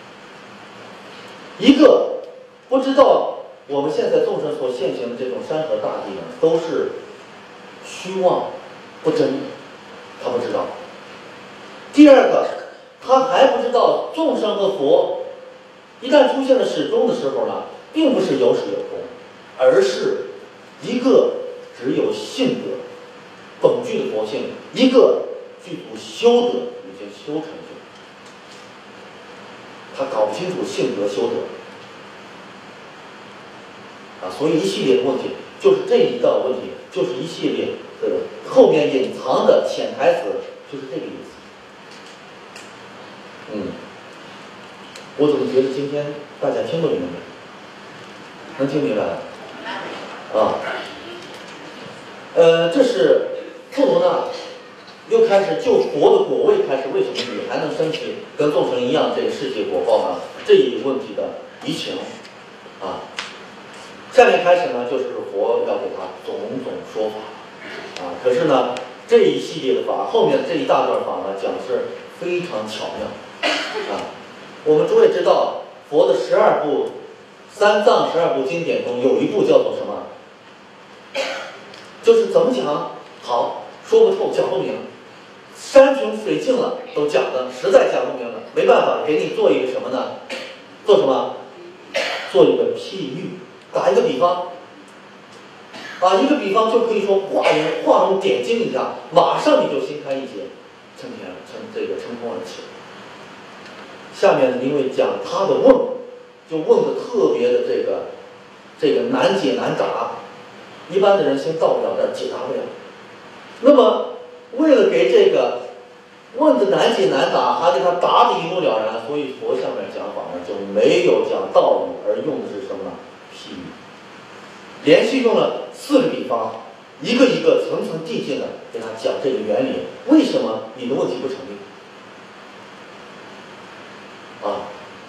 一个不知道我们现在众生所现行的这种山河大地呢，都是虚妄不真，他不知道。第二个，他还不知道众生和佛一旦出现了始终的时候呢，并不是有始有终，而是一个只有性德本具的佛性，一个具足修德已经修成就。他搞不清楚性德修德啊，所以一系列的问题就是这一道问题，就是一系列的后面隐藏的潜台词，就是这个意思。嗯。我怎么觉得今天大家听不明白？能听明白啊？呃，这是富罗那又开始就佛的果位开始，为什么你还能升起跟众生一样这个世界果报呢？这一问题的疑情啊。下面开始呢，就是佛要给他种种说法啊。可是呢， 这一系列的法，后面这一大段法呢，讲的是非常巧妙啊。我们诸位知道，佛的十二部三藏十二部经典中有一部叫做什么？就是怎么讲好说不透，讲不明，山穷水尽了都讲的实在讲不明了，没办法，给你做一个什么呢？做什么？做一个譬喻，打一个比方。啊，一个比方就可以说画龙画龙点睛一下，马上你就心开意解，称天称这个称空而起。下面因为讲他的问，就问的特别的这个这个难解难答，一般的人先到不了这儿，解答不了。那么为了给这个问的难解难答，还给他答的一目了然，所以佛下面讲法呢就没有讲道理，而用的是什么呢？譬喻。连续用了四个比方，一个一个层层递进的给他讲这个原理，为什么你的问题不成立？啊，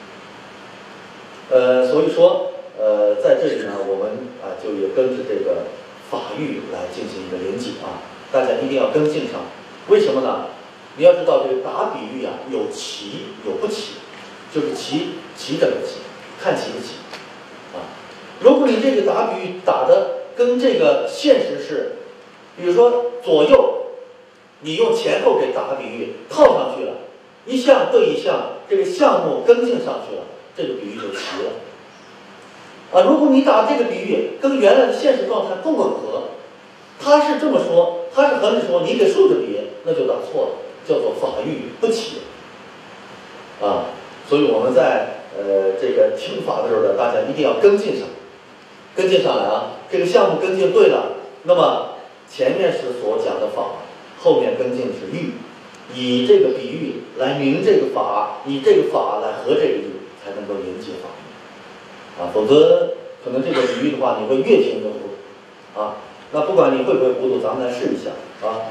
呃，所以说，呃，在这里呢，我们啊就也跟着这个法律来进行一个连结啊，大家一定要跟进上。为什么呢？你要知道，这个打比喻啊，有齐有不齐，就是齐齐整的齐，看齐的齐啊。如果你这个打比喻打的跟这个现实是，比如说左右，你用前后给打个比喻套上去了，一项对一项，这个项目跟进上去了，这个比喻就齐了。啊，如果你打这个比喻跟原来的现实状态不吻合，他是这么说，他是横着说，你给竖着比，那就打错了，叫做法律不齐。啊，所以我们在呃这个听法的时候呢，大家一定要跟进上。跟进上来啊，这个项目跟进对了，那么前面是所讲的法，后面跟进是喻，以这个比喻来明这个法，以这个法来合这个喻，才能够引解法啊，否则可能这个比喻的话，你会越听越糊涂啊。那不管你会不会糊涂，咱们来试一下啊。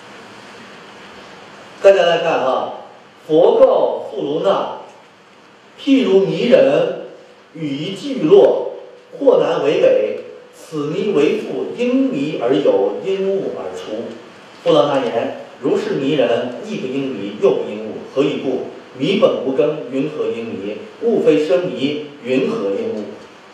大家来看啊，佛告富卢那，譬如迷人，与一聚落。或南为北，此迷为复，因迷而有，因物而出。富卢那言：如是迷人，亦不因迷，又不因物，何以故？迷本无根，云何因迷？物非生迷，云何因物？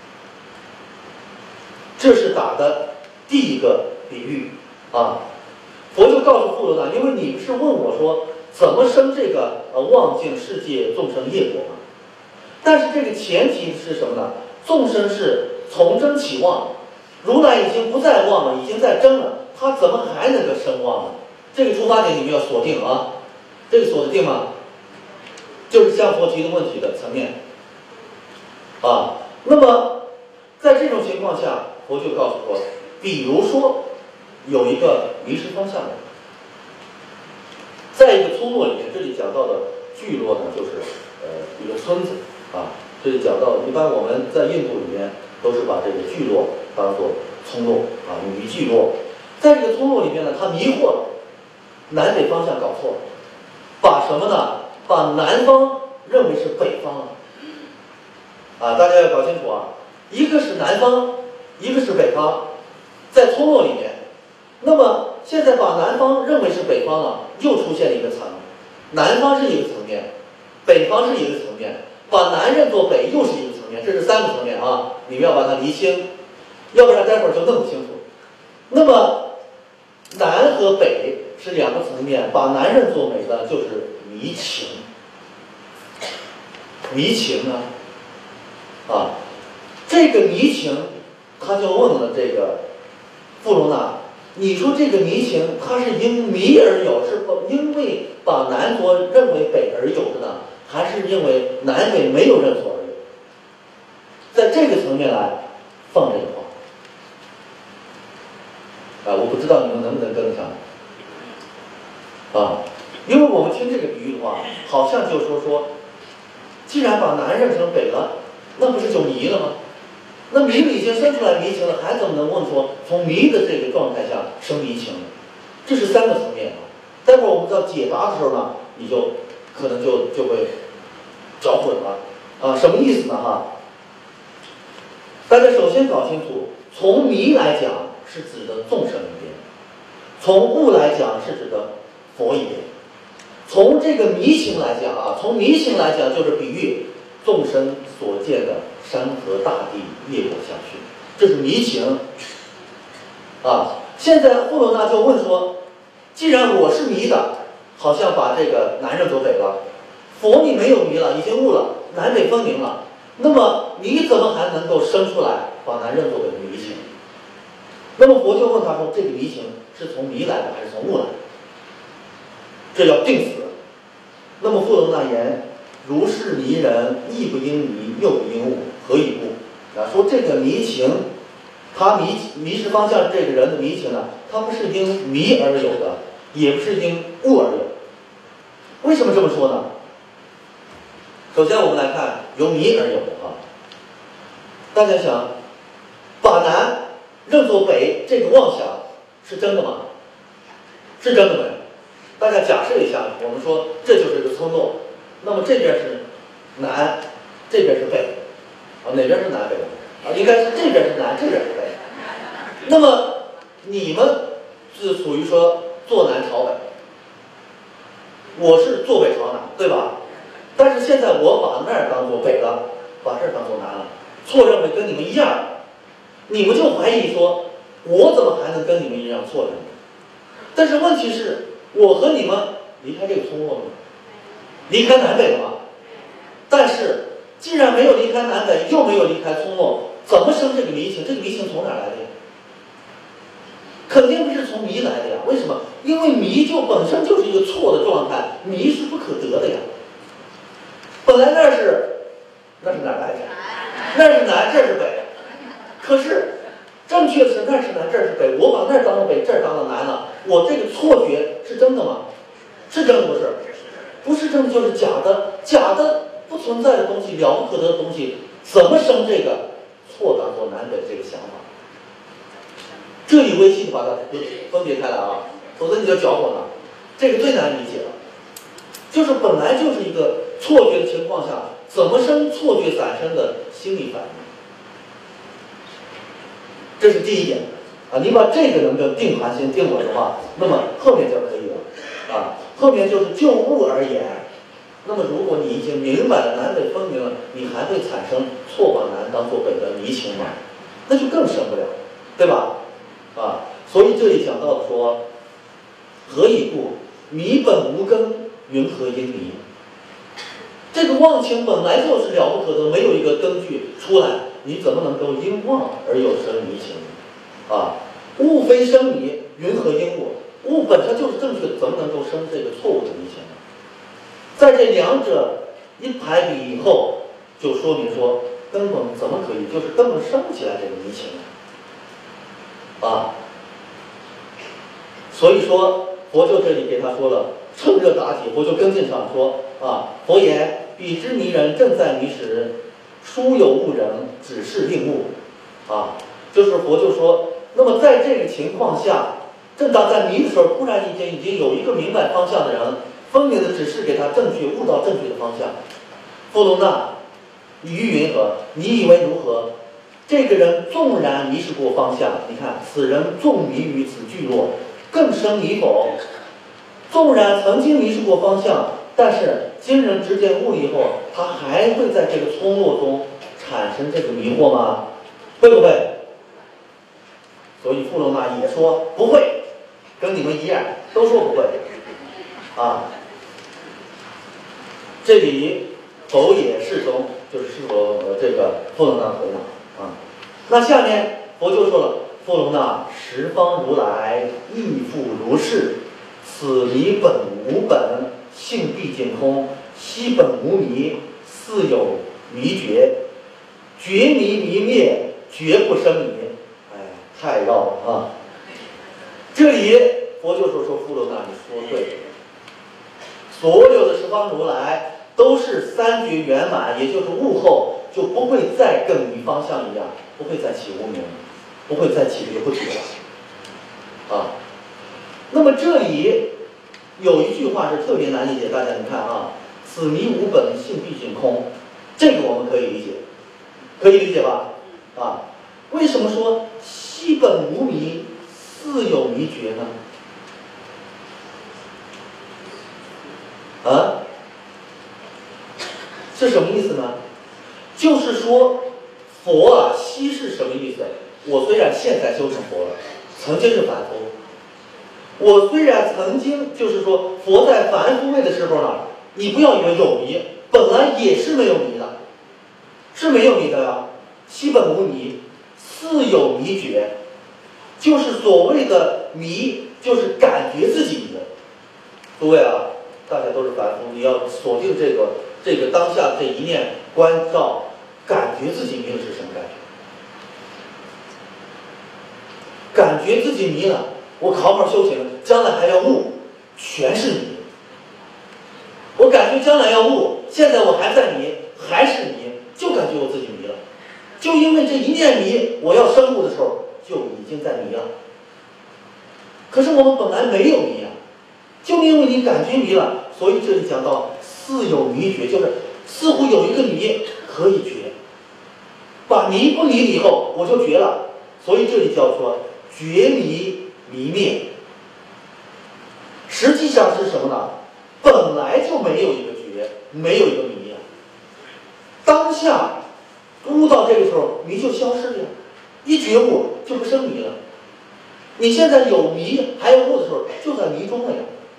这是打的第一个比喻啊。佛就告诉富卢那，因为你不是问我说怎么生这个呃妄境世界众生业果吗？但是这个前提是什么呢？众生是从真起妄，如来已经不再妄了，已经在真了，他怎么还能够生妄呢？这个出发点你们要锁定啊，这个锁得定吗？就是向佛提的问题的层面啊。那么在这种情况下，佛就告诉我，比如说有一个迷失方向的人，在一个村落里面，这里讲到的聚落呢，就是呃一个村子啊。这里讲到，一般我们在印度里面都是把这个聚落当作村落啊，女聚落。在这个村落里面呢，他迷惑了，南北方向搞错了，把什么呢？把南方认为是北方啊，大家要搞清楚啊，一个是南方，一个是北方，在村落里面。那么现在把南方认为是北方了，又出现一个层，南方是一个层面，北方是一个层面。把南认作北又是一个层面，这是三个层面啊，你们要把它厘清，要不然待会儿就弄不清楚。那么南和北是两个层面，把南认作北的就是迷情，迷情呢，啊，这个迷情，他就问了这个富卢那，你说这个迷情，它是因迷而有，是因为把南所认为北而有的呢？还是因为南北没有认所而有，在这个层面来放这个话啊，我不知道你们能不能跟得上啊？因为我们听这个比喻的话，好像就说说，既然把南认成北了，那不是就迷了吗？那迷了已经生出来迷情了，还怎么能问说从迷的这个状态下生迷情呢？这是三个层面啊。待会儿我们在解答的时候呢，你就可能就就会搅混了啊，什么意思呢？哈，大家首先搞清楚，从迷来讲是指的众生里边， 从物来讲是指的佛也，从这个迷情来讲啊，从迷情来讲就是比喻众生所见的山河大地业果相续，这是迷情啊。现在富罗那就问说，既然我是迷的，好像把这个南认作北了，佛你没有迷了，已经悟了，南北分明了，那么你怎么还能够生出来把南认作北的迷情？那么佛就问他说，这个迷情是从迷来的还是从悟来的？这要定死。那么富罗那言，如是迷人，亦不因迷，又不因悟，何以故？啊，说这个迷情，他迷迷失方向这个人的迷情呢，他不是因迷而有的，也不是因悟而有。为什么这么说呢？首先我们来看由迷而有的啊，大家想，把南认作北，这个妄想是真的吗？是真的没有？大家假设一下，我们说这就是一个村落，那么这边是南，这边是北，啊，哪边是南北啊？应该是这边是南，这边是北。那么你们是属于说坐南朝北，我是坐北朝南，对吧？但是现在我把那儿当做北了，把这儿当做南了，错认为跟你们一样，你们就怀疑说，我怎么还能跟你们一样错认？但是问题是，我和你们离开这个村落了吗？离开南北了吗？但是既然没有离开南北，又没有离开村落，怎么生这个迷情？这个迷情从哪来的呀？肯定不是从迷来的呀。为什么？因为迷就本身就是一个错的状态，迷是不可得的呀。本来那是那是哪来着？那是南，这是北。可是正确的是那是南，这是北。我把那儿当了北，这儿当了南了。我这个错觉是真的吗？是真的不是？不是真的就是假的。假的不存在的东西，了不可得的东西，怎么生这个错当做南北这个想法？这一微细的把它分别开来啊，否则你就搅混了。这个最难理解了。就是本来就是一个错觉的情况下，怎么生错觉产生的心理反应？这是第一点啊。你把这个能够定盘先定稳的话，那么后面就可以了啊。后面就是就物而言。那么如果你已经明白了南北分明了，你还会产生错把南当做北的迷情吗？那就更生不了，对吧？啊，所以这里讲到的说，何以故？迷本无根，云何因迷？这个妄情本来就是了不可得，没有一个根据出来，你怎么能够因妄而有生迷情？啊，物非生迷，云何因物？物本身就是正确的，怎么能够生这个错误的迷情呢？在这两者一排比以后，就说明说根本怎么可以，就是根本生不起来这个迷情啊。所以说佛就这里给他说了，趁热打铁，佛就跟进上说啊，佛言：彼之迷人，正在迷时，殊有悟人，只是令悟。啊，就是佛就说，那么在这个情况下，正当在迷的时候，突然之间已经有一个明白方向的人，分明的指示给他正确悟到正确的方向。富罗那，你欲云何？你以为如何？这个人纵然迷失过方向，你看此人纵迷于此聚落，更生迷否？纵然曾经迷失过方向，但是今人直见悟以后，他还会在这个村落中产生这个迷惑吗？会不会？所以富罗那也说不会，跟你们一样，都说不会啊。这里否也适中，就是是否呃这个富罗那回答啊。那下面佛就说了，富罗那，十方如来亦复如是，此迷本无本，性毕竟空，悉本无迷，似有迷觉，觉迷迷灭，绝不生迷。哎，太绕了啊！这里佛就说说富罗那，你说对，所有的十方如来都是三觉圆满，也就是悟后就不会再跟你方向一样，不会再起无明，不会再起这个不觉了啊。那么这里有一句话是特别难理解，大家你看啊，此迷无本，性毕竟空，这个我们可以理解，可以理解吧？啊，为什么说悉本无迷，似有迷觉呢？ 是什么意思呢？就是说佛啊，昔是什么意思？我虽然现在修成佛了，曾经是凡夫。我虽然曾经就是说佛在凡夫位的时候呢，你不要以为有迷，本来也是没有迷的，是没有迷的呀。悉本无迷，似有迷觉，就是所谓的迷，就是感觉自己迷了。诸位啊，大家都是凡夫，你要锁定这个这个当下这一念关照，感觉自己迷了是什么感觉？感觉自己迷了，我好好修行，将来还要悟，全是迷。我感觉将来要悟，现在我还在迷，还是迷，就感觉我自己迷了。就因为这一念迷，我要生悟的时候就已经在迷了。可是我们本来没有迷啊，就因为你感觉迷了，所以这里讲到似有迷觉，就是似乎有一个迷可以觉，把迷不离以后，我就觉了。所以这里叫做觉迷迷灭。实际上是什么呢？本来就没有一个觉，没有一个迷啊。当下悟到这个时候，迷就消失了，一觉悟就不生迷了。你现在有迷还有悟的时候，就在迷中了呀。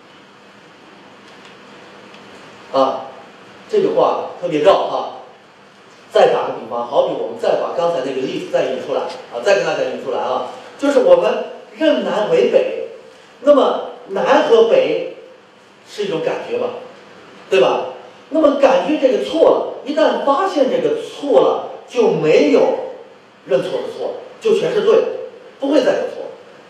啊，这个话特别绕啊。再打个比方，好比我们再把刚才那个例子再引出来啊，再跟大家引出来啊，就是我们认南为北，那么南和北是一种感觉吧，对吧？那么感觉这个错了，一旦发现这个错了，就没有认错的错，就全是对的，不会再有错。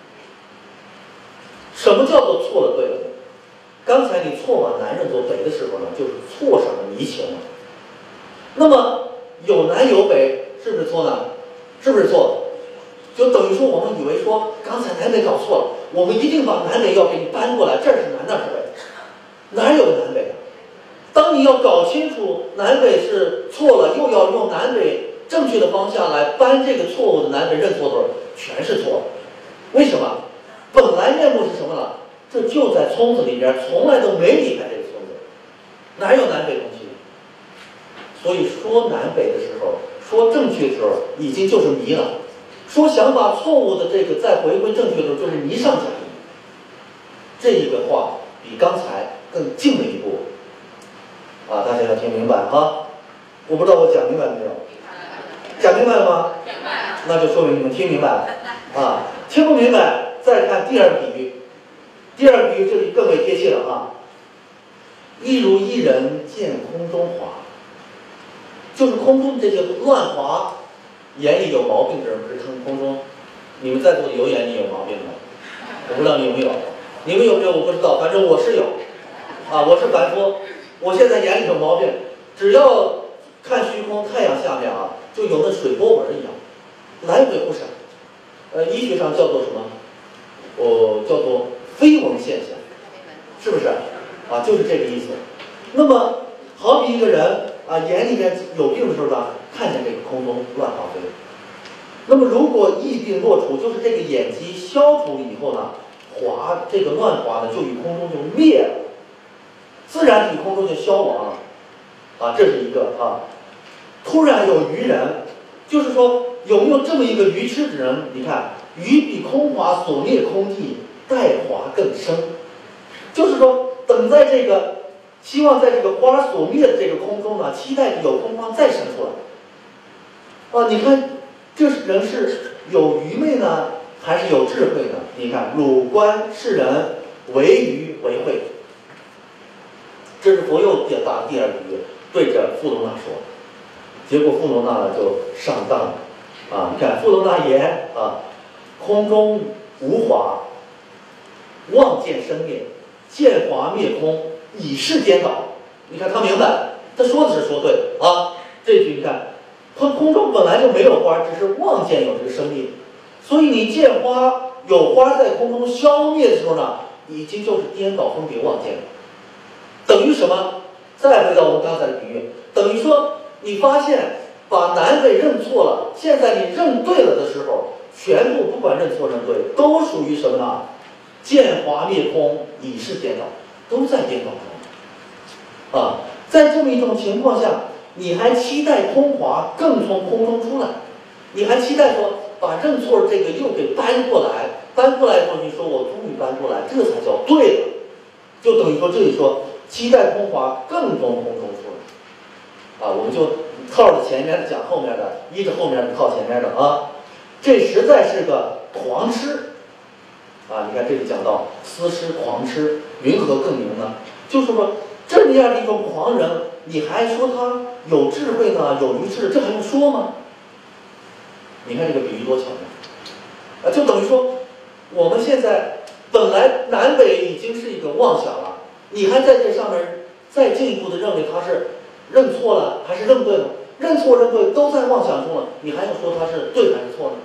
什么叫做错了对了？刚才你错往南认作北的时候呢，就是错上了迷情了。那么有南有北，是不是错呢？是不是错？就等于说我们以为说刚才南北搞错了，我们一定把南北要给你搬过来，这儿是南，那是北，哪有个南北啊？当你要搞清楚南北是错了，又要用南北正确的方向来搬这个错误的南北认错的时候，全是错。为什么？本来面目是什么呢？这就在葱子里边，从来都没离开这个葱子，哪有南北东西？所以说南北的时候，说正确的时候，已经就是迷了。说想把错误的这个再回归正确的时候，就是迷上加迷。这一个话比刚才更近了一步啊！大家要听明白哈。我不知道我讲明白没有？讲明白了吗？明白。那就说明你们听明白了啊。听不明白，再看第二个比喻。第二个比喻这里更为贴切了啊。一如一人见空中华，就是空中这些乱滑，眼里有毛病的人不是空空中，你们在座的有眼里有毛病吗？我不知道你有没有，你们有没有我不知道，反正我是有啊，我是凡夫，我现在眼里有毛病，只要看虚空太阳下面啊，就有那水波纹一样，来回不闪。呃，医学上叫做什么？哦，叫做飞蚊现象，是不是？啊，就是这个意思。那么，好比一个人啊，眼里面有病的时候呢，看见这个空中乱滑飞。那么，如果疫病若除，就是这个眼疾消除以后呢，滑这个乱滑呢，就与空中就灭了，自然与空中就消亡了。啊，这是一个啊。突然有愚人，就是说有没有这么一个愚痴之人？你看，愚比空滑所灭空地，待滑更深。就是说，等在这个，希望在这个花所灭的这个空中呢，期待有空光再生出来。啊，你看，这人是有愚昧呢，还是有智慧呢？你看，汝观世人为愚为慧。这是佛又点打第二比喻，对着富罗那说。结果富罗那呢就上当了。啊，你看富罗那言啊，空中无华，望见生灭。见华灭空，以是颠倒。你看他明白，他说的是说对的啊。这句你看，他空中本来就没有花，只是望见有这个生灭，所以你见花有花在空中消灭的时候呢，已经就是颠倒分别望见了。等于什么？再回到我们刚才的比喻，等于说你发现把南北认错了，现在你认对了的时候，全部不管认错认对，都属于什么呢？见华灭空，以是颠倒，都在颠倒中啊。在这么一种情况下， 你还期待空华更从空中出来，你还期待说把认错这个又给搬过来，搬过来以后你说我终于搬过来，这才叫对了，就等于说这里说期待空华更从空中出来，啊，我们就套着前面的讲后面的，依着后面的套前面的啊，这实在是个狂痴。啊，你看这里讲到思痴狂痴，云何更明呢？就是说这样的一种狂人，你还说他有智慧呢，有愚痴，这还用说吗？你看这个比喻多巧妙，啊，就等于说我们现在本来南北已经是一个妄想了，你还在这上面再进一步的认为他是认错了还是认对了？认错认对都在妄想中了，你还要说他是对还是错呢？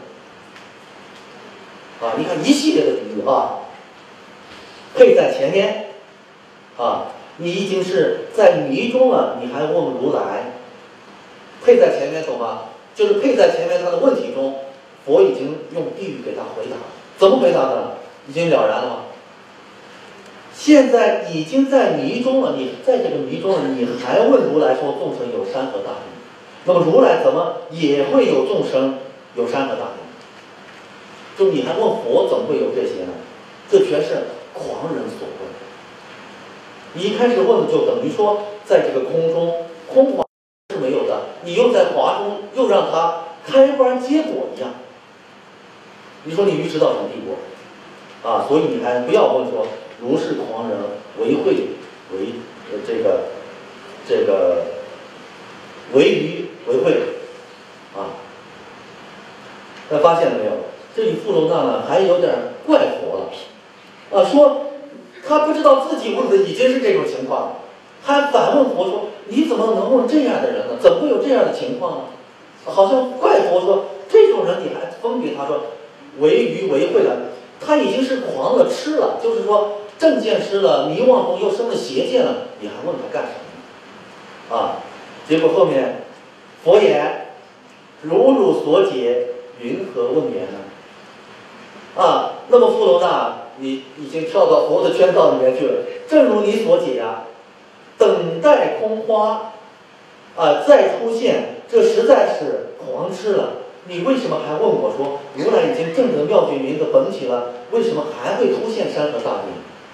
啊，你看一系列的比喻啊，配在前面，啊，你已经是在迷中了，你还问如来，配在前面懂吗？就是配在前面他的问题中，佛已经用地狱给他回答，怎么回答呢？已经了然了吗？现在已经在迷中了，你在这个迷中了，你还问如来说众生有山河大地，那么如来怎么也会有众生有山河大地？就你还问佛怎么会有这些呢？这全是狂人所问。你一开始问的就等于说，在这个空中空华是没有的，你又在华中又让它开花结果一样。你说你愚痴到什么地步啊？所以你还不要问说如是狂人为慧为呃这个这个为愚为慧啊。大家发现了没有？这里富楼那呢还有点怪佛了，啊，说他不知道自己问的已经是这种情况了，还反问佛说：“你怎么能问这样的人呢？怎么会有这样的情况呢？”好像怪佛说这种人你还分别他说为愚为慧了，他已经是狂了痴了，就是说正见失了，迷妄中又生了邪见了，你还问他干什么呢？啊，结果后面佛言：“如汝所解，云何问言呢？”啊，那么富楼那，你已经跳到佛的圈套里面去了。正如你所解啊，等待空花，啊，再出现，这实在是狂痴了。你为什么还问我说，如来已经证得妙觉明的本体了，为什么还会出现山河大地？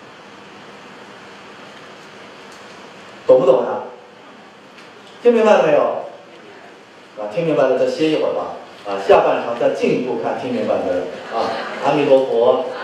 懂不懂呀？听明白了没有？啊，听明白了再歇一会儿吧。啊，下半场再进一步看听明白的人啊，阿弥陀佛。